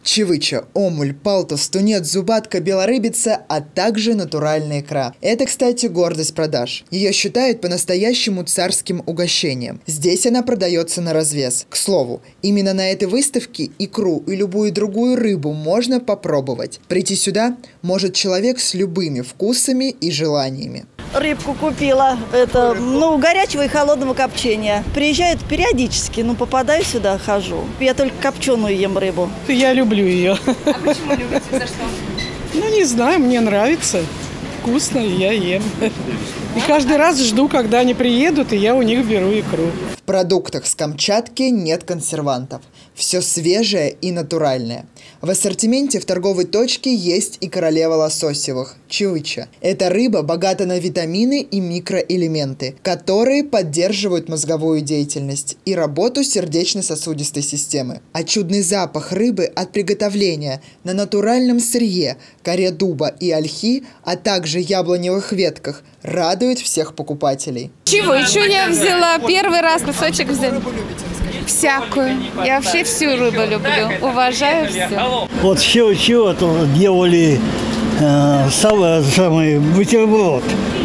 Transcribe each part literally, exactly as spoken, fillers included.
Чевыча, омуль, палтус, тунец, зубатка, белорыбица, а также натуральная икра. Это, кстати, гордость продаж. Ее считают по-настоящему царским угощением. Здесь она продается на развес. К слову, именно на этой выставке икру и любую другую рыбу можно попробовать. Прийти сюда может человек с любыми вкусами и желаниями. Рыбку купила, это, ну, горячего и холодного копчения. Приезжают периодически, ну, попадаю сюда, хожу. Я только копченую ем рыбу. Я люблю ее. А почему любите? За что? Ну, не знаю, мне нравится. Вкусно, и я ем. И каждый раз жду, когда они приедут, и я у них беру икру. В продуктах с Камчатки нет консервантов. Все свежее и натуральное. В ассортименте в торговой точке есть и королева лососевых – чевыча. Эта рыба богата на витамины и микроэлементы, которые поддерживают мозговую деятельность и работу сердечно-сосудистой системы. А чудный запах рыбы от приготовления на натуральном сырье, коре дуба и ольхи, а также яблоневых ветках радует всех покупателей. Чевычу я взяла, первый раз кусочек взяла. Всякую. Я вообще всю рыбу люблю. Уважаю все. Вот чего-чего то делали э, самый, самый бутерброд.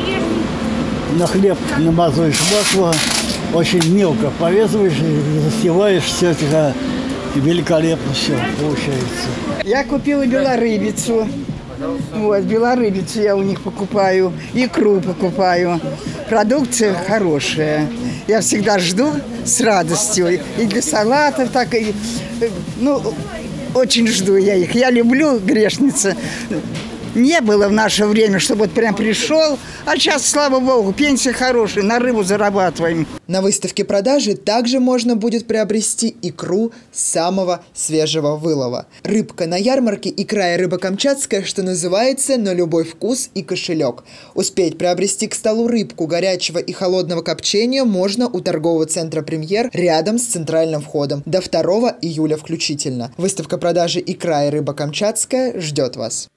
На хлеб намазываешь масло, очень мелко повязываешь и застеваешь, все это великолепно все получается. Я купила белорыбицу. Вот, белорыбицу я у них покупаю, икру покупаю. Продукция хорошая. Я всегда жду с радостью. И для салатов, так и... Ну, очень жду я их. Я люблю, грешница. Не было в наше время, чтобы вот прям пришел. А сейчас, слава богу, пенсия хорошая, на рыбу зарабатываем. На выставке продажи также можно будет приобрести икру самого свежего вылова. Рыбка на ярмарке икра и рыба камчатская, что называется, на любой вкус и кошелек. Успеть приобрести к столу рыбку горячего и холодного копчения можно у торгового центра «Премьер» рядом с центральным входом до второго июля включительно. Выставка продажи икра и рыба камчатская ждет вас.